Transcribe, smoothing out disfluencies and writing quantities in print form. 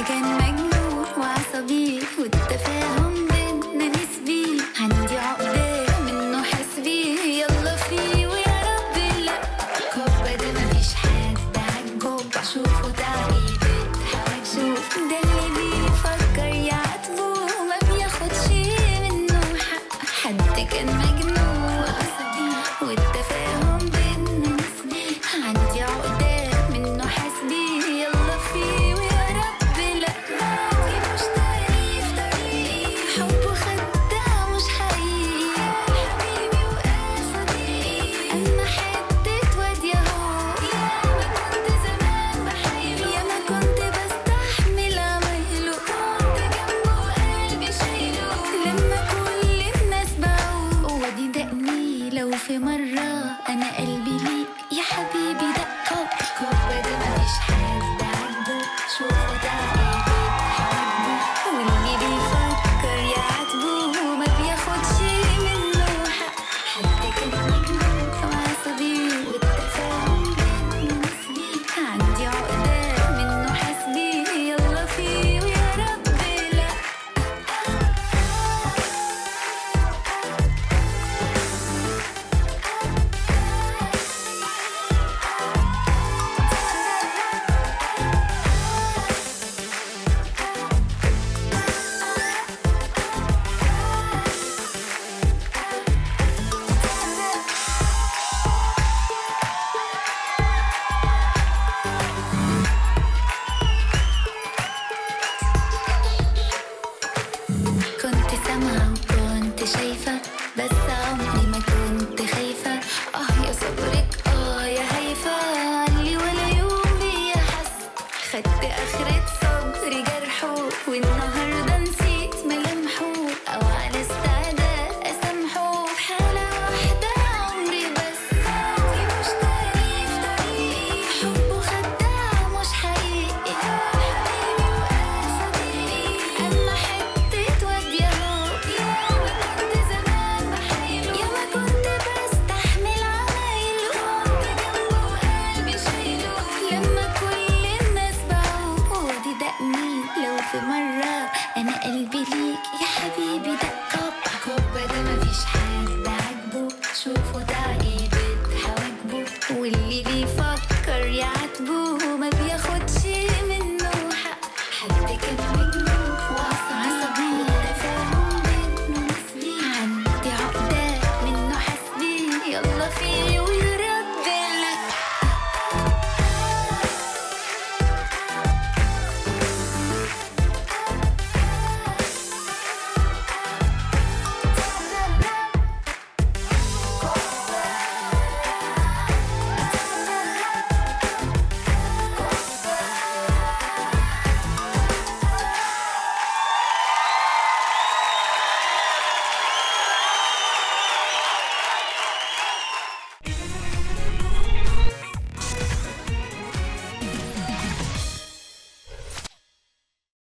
كان مجنون وعصبي والتفاهم بينا نسبي، عندي عقدة منه حسبي، يلا فيه ويا رب لا. كوبا ده مفيش حد عالكوبا، شوفوا تعقيد بيضحك، شوف ده اللي بيفكر يعاتبه ما بياخدش منه حق. حد كان مجنون وعصبي والتفاهم بينا نسبي، عندي عقدة منه حسبي، يلا فيه ويا رب لا. دي مش تعريف طريقي، حبه خداع مش حقيقي، حبيبي وقصدي أما حتة واد ياهو. ياما كنت زمان بحايله، ياما كنت بستحمل عمايله، كنت جنبه وقلبي شايله لما كل الناس باعوه. ودي دقني لو في مرة أنا قلبي ليك يا حبيبي دقه. كوبا ده مفيش حد عاجبه، شوفوا تعقيد بيضحك، واللي بيفكر يعاتبه ما بياخدش منه حق. حد كان مجنون وعصبي والتفاهم بينا نسبي، عندي عقدة منه حسبي، يلا فيه ويا رب لا. كنت سامعة وكنت شايفة، بس عمري ما كنت خايفة. يا صبرك يا هيفاء، اللي ولا يوم بيحس. خدت آخرة صبري جرحه، والنهاردة نسيت ملامحه، أو على استعداد أسامحه في حالة واحدة عمري بس. دي مش تعريف طريقي، حبه خداع مش حقيقي، حبيبي وقصدي أما حتة واد ياهو. ياما كنت زمان بحايله، ياما كنت بستحمل عمايله، كنت جنبه وقلبي شايله لما كل الناس باعوه. ودي دقني لو في مرة أنا قلبي ليك يا حبيبي دق.